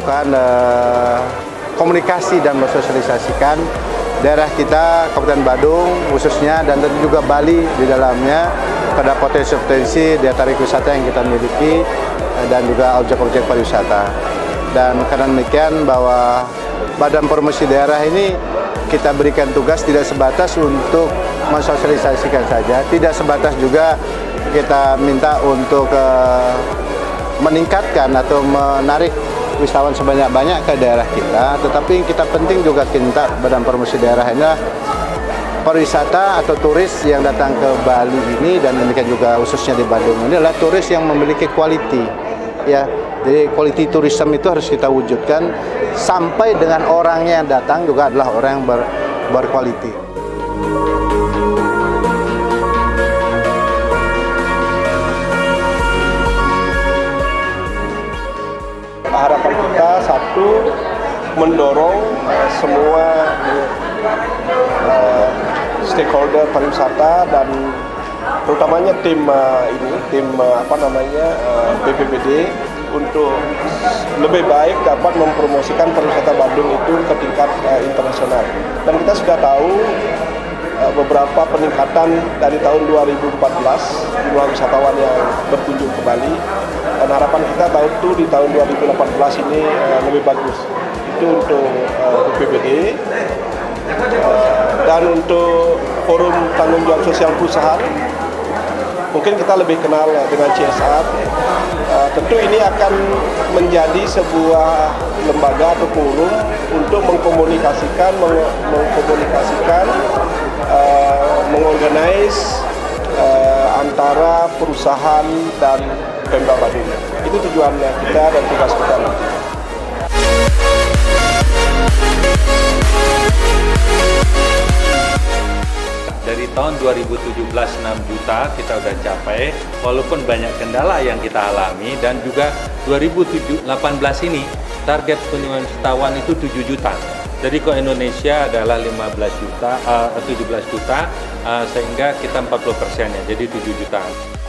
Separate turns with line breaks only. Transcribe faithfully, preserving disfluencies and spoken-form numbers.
melakukan uh, komunikasi dan mensosialisasikan daerah kita, Kabupaten Badung khususnya, dan tentu juga Bali di dalamnya pada potensi-potensi daya tarik wisata yang kita miliki dan juga objek-objek pariwisata. Dan karena demikian bahwa Badan Promosi Daerah ini kita berikan tugas tidak sebatas untuk mensosialisasikan saja, tidak sebatas juga kita minta untuk uh, meningkatkan atau menarik wisatawan sebanyak-banyak ke daerah kita, tetapi yang kita penting juga kita Badan Promosi Daerah ini pariwisata atau turis yang datang ke Bali ini, dan demikian juga khususnya di Badung ini adalah turis yang memiliki quality, ya. Jadi quality tourism itu harus kita wujudkan sampai dengan orangnya yang datang juga adalah orang yang ber, berquality.
Harapan kita satu, mendorong uh, semua uh, stakeholder pariwisata dan terutamanya tim uh, ini, tim uh, apa namanya uh, B P B D untuk lebih baik dapat mempromosikan pariwisata Badung itu ke tingkat uh, internasional. Dan kita sudah tahu uh, beberapa peningkatan dari tahun dua ribu empat belas jumlah wisatawan yang berkunjung ke Bali. Dan harapan kita tahun itu di tahun dua ribu delapan belas ini uh, lebih bagus. Itu untuk uh, B P B D. Uh, dan untuk forum tanggung jawab sosial perusahaan, mungkin kita lebih kenal dengan C S R. Uh, tentu ini akan menjadi sebuah lembaga atau forum untuk mengkomunikasikan, meng mengkomunikasikan, uh, mengorganize uh, antara perusahaan dan Pemda Badung. Itu tujuannya kita dan tugas kita.
Dari tahun dua ribu tujuh belas enam juta kita udah capai, walaupun banyak kendala yang kita alami, dan juga dua ribu delapan belas ini target kunjungan wisatawan itu tujuh juta. Jadi kalau Indonesia adalah lima belas juta, uh, tujuh belas juta, uh, sehingga kita empat puluh persennya, jadi tujuh juta.